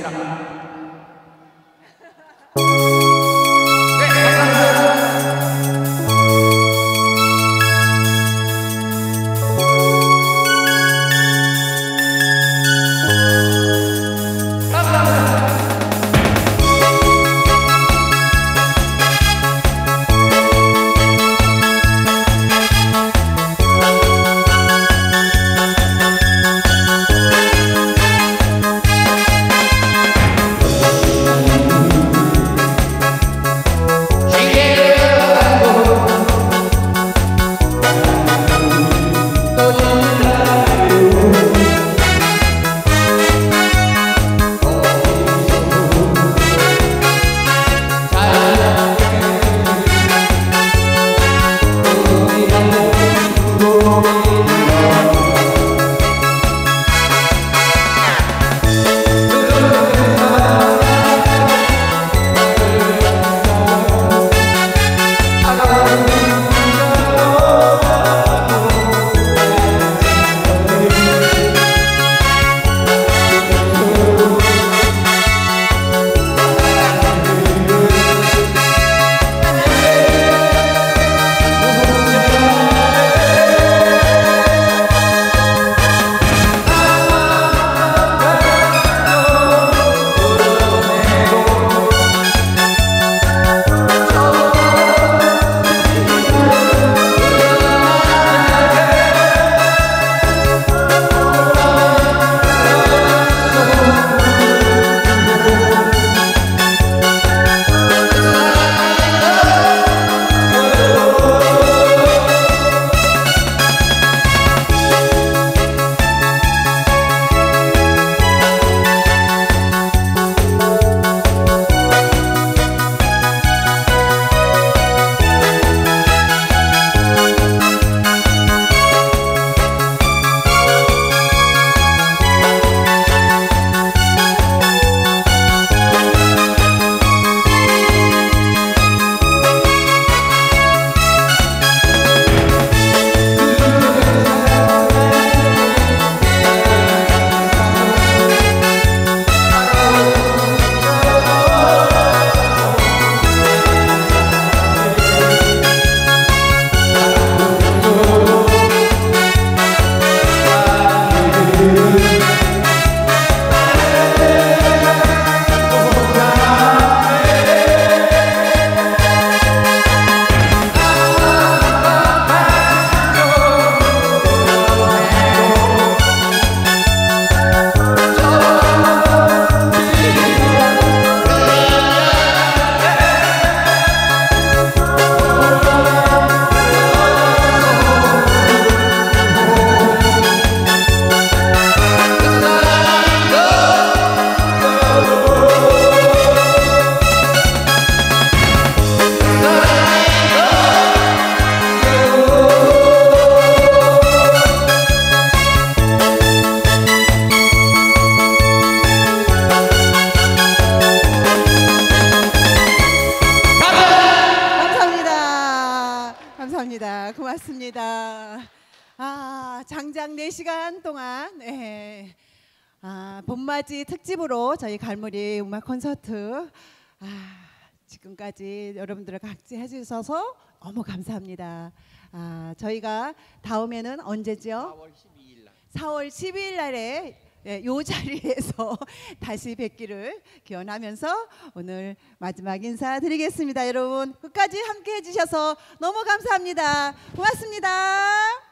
부탁드리겠습니다. 감사합니다. 고맙습니다. 장장 4시간 동안 봄맞이 특집으로 저희 갈무리 음악 콘서트 지금까지 여러분들을 각지해 주셔서 너무 감사합니다. 저희가 다음에는 언제죠? 4월 12일 날. 4월 12일 날에 이 자리에서 다시 뵙기를 기원하면서 오늘 마지막 인사 드리겠습니다. 여러분 끝까지 함께 해주셔서 너무 감사합니다. 고맙습니다.